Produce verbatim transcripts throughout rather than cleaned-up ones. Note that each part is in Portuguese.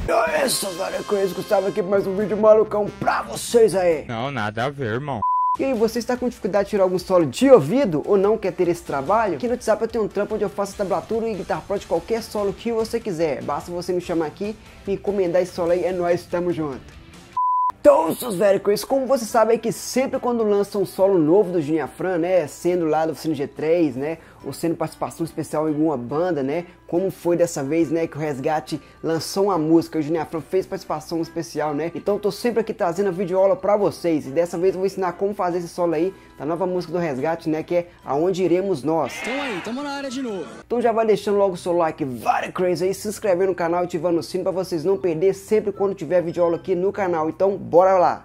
É isso, velho, Crazy Gustavo aqui pra mais um vídeo malucão pra vocês aí. Não, nada a ver, irmão. E aí, você está com dificuldade de tirar algum solo de ouvido ou não quer ter esse trabalho? Aqui no WhatsApp eu tenho um trampo onde eu faço tablatura e Guitar Pro de qualquer solo que você quiser. Basta você me chamar aqui e encomendar esse solo aí, é nóis, tamo junto. Então, seus velhos Crazy, como você sabe é que sempre quando lança um solo novo do Júnior Afran, né, sendo lá do Oficina G três, né, ou sendo participação especial em alguma banda, né, como foi dessa vez, né, que o Resgate lançou uma música, o Júnior Afran fez participação especial, né, então eu tô sempre aqui trazendo a videoaula pra vocês, e dessa vez eu vou ensinar como fazer esse solo aí, da nova música do Resgate, né, que é Aonde Iremos Nós. Então aí, tamo na área de novo. Então já vai deixando logo o seu like, várias Crazy aí, se inscrevendo no canal e ativando o sino pra vocês não perder sempre quando tiver videoaula aqui no canal, então bora lá!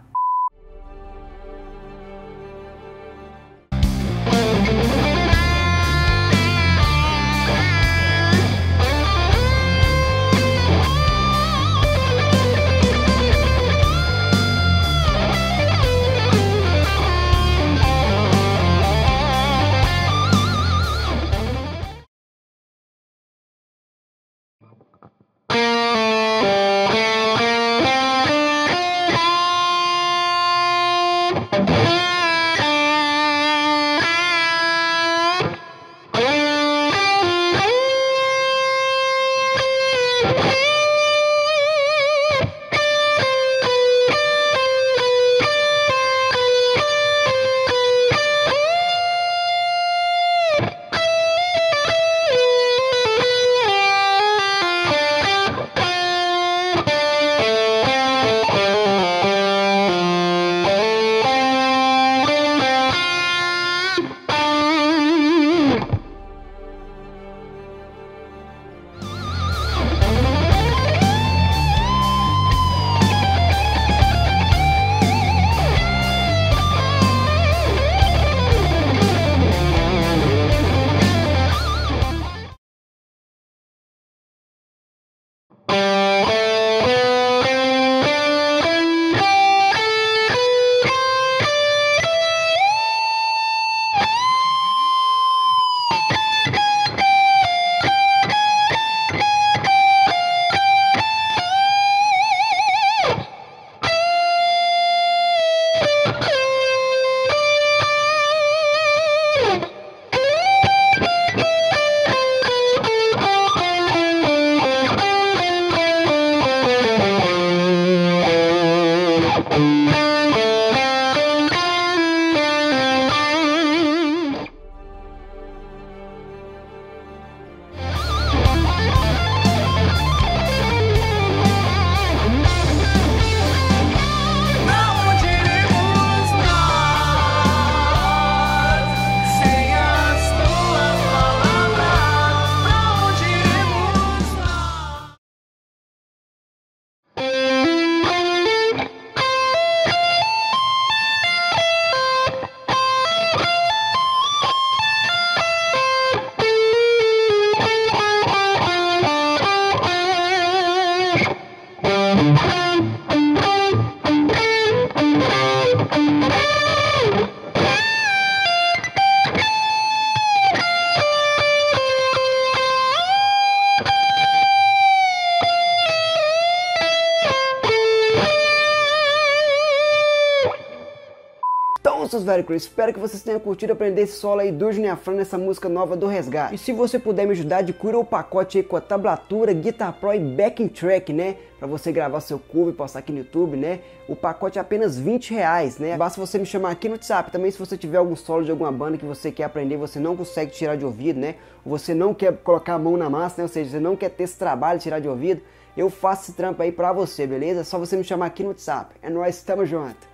Então, seus velhos Crazy, espero que vocês tenham curtido aprender esse solo aí do Júnior Afran nessa música nova do Resgate. E se você puder me ajudar, adquira o pacote aí com a tablatura, Guitar Pro e backing track, né? Pra você gravar seu cover e postar aqui no YouTube, né? O pacote é apenas vinte reais, né? Basta você me chamar aqui no WhatsApp. Também se você tiver algum solo de alguma banda que você quer aprender, você não consegue tirar de ouvido, né? Ou você não quer colocar a mão na massa, né? Ou seja, você não quer ter esse trabalho de tirar de ouvido, eu faço esse trampo aí pra você, beleza? É só você me chamar aqui no WhatsApp. É nóis, tamo junto!